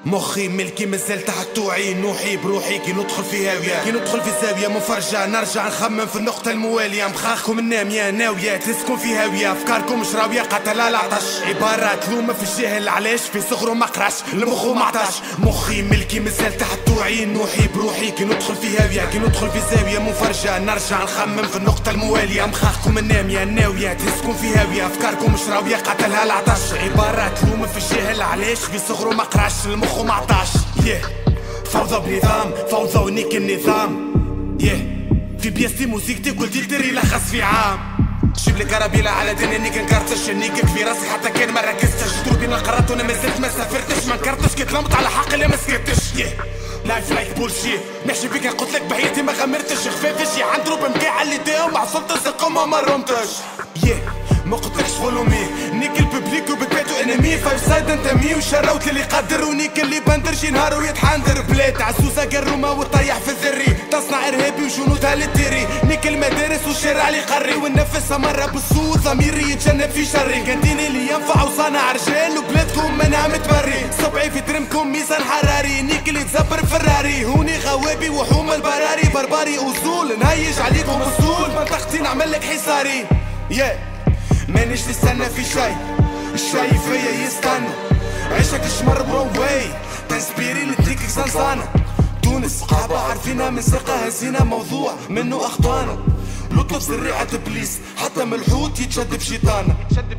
مخي ملكي مازال تحت توعي، نوحي بروحي كي ندخل في هاوية، كي ندخل في زاوية مفرجة نرجع نخمم في النقطة الموالية. مخاخكم النامية ناوية تسكن في هاوية، أفكاركم مش راوية قتلها العطش، عبارات لومة في الجاهل علاش في صغره مقرش المخو معطش. مخي ملكي مازال تحت توعي، نوحي بروحي كي ندخل في هاوية، كي ندخل في زاوية مفرجة نرجع نخمم في النقطة الموالية. مخاخكم النامية ناوية تسكن في هاوية، أفكاركم مش راوية قتلها العطش، عبارات لومة في الجاهل علاش في صغره مقرش المخو معطش. فوضى بنظام، فوضى ونيك النظام. في بيستي موسيقتي قلتي تري لخص في عام. جيب لي كرابيلة على دنيا كنكرتش، نيكك في راسي حتى كان ما ركزتش. دروبي نقرات وانا مازلت ما سافرتش، ما نكرتش كي تلمت على حق اللي ما سكتش. لايف لايك بولشي نحشي بيك قلت لك بهيتي ما غمرتش، خفافش عند دروب مقاع اللي داهم مع سلطة سقم ما رمتش. ما قلتلكش فولومي نيك الببليك وبتباتو انمي، فايف سايد انتمي وشراوت اللي قدر ونيك اللي بندر شي نهار ويتحندر. بلاد عزوزة قرومة وطيح في الذري، تصنع ارهابي وجنودها للتيري، نيك المدارس والشارع اللي قري، ونفسها مرة بالصوت ضميري يتجنب في شري. كانتيني اللي ينفع وصانع رجال وبلادكم منها متبري، صبعي في ترمكم ميزان حراري، نيك اللي تزبر فراري، هوني غوابي وحوم البراري، بربري اصول نهيج عليكم اصول، منطقتي نعمل لك حصاري. مانيش نستنى في شي، الشي فيا يستنى، عيشك الشمر برون واي، تنسبيري لديك صنصانة. تونس صحابة عارفينها من سرقة هزينة، موضوع منه أخطانا، نطلب زريعة إبليس حتى من الحوت يتشد بشيطانة.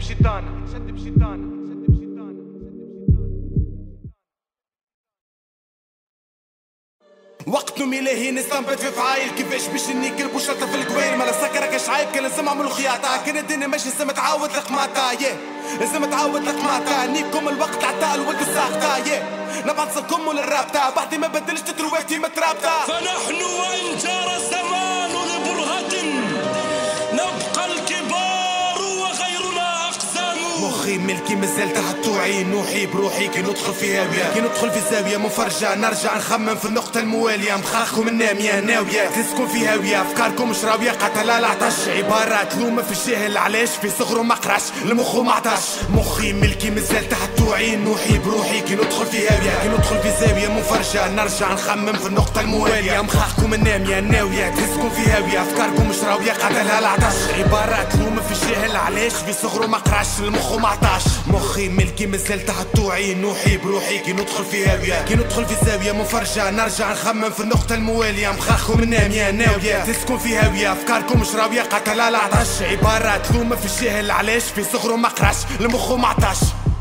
وقت نوم الهي نستنبت في فعايل، كيفاش باش نيكل بوشطة في القوير، مالا سكرة كاش عايب كان لازم نعملو خياطة، كان الدنيا ماشي لازم تعاود القماطة، لازم تعاود القماطة، نيكم الوقت عطا الولد الساقطة، نبعد نصلكم للرابطة، بعدي ما بدلش تترواتي مترابطة. فنحن وإن جار الزمان لبرهة نبقى الكبار وغيرنا أقسام. مخي ملكي مازال تحت توعي، نوحي بروحي كي ندخل في هاوية، كي ندخل في زاوية مفرجة نرجع نخمم في النقطة الموالية. مخاخكم النامية ناوية تسكن في هاوية، أفكاركم مش راوية قتلها العطش، عبارات لومة في الجاهل علاش في صغره مقرش المخو معطش. مخي ملكي مازال تحت توعي، نوحي بروحي كي ندخل في هاوية، كي ندخل في زاوية مفرجة نرجع نخمم في النقطة الموالية. مخاخكم النامية ناوية تسكن في هاوية، أفكاركم مش راوية قتلها العطش، عبارات لومة في الجاهل علاش في صغره مقرش المخو معطش. مخي ملكي مازال تحت توعي، نوحي بروحي كي ندخل في هاوية، كي ندخل في زاوية مفرجة نرجع نخمم في النقطة الموالية. مخاخكم النامية ناوية تسكن في هاوية، أفكاركم مش راوية قتلها العطش، عبارات لومة في الجاهل علاش في صغره مقرش المخو معطش.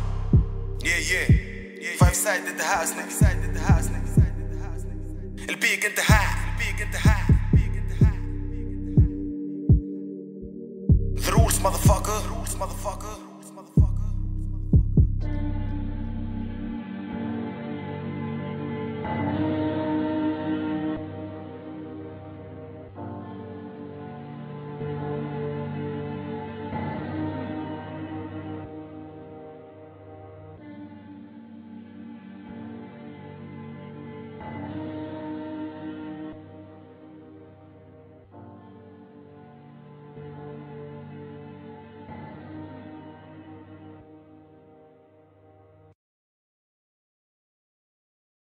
Five side did the house nigga. البيك انتهى. The rules motherfucker.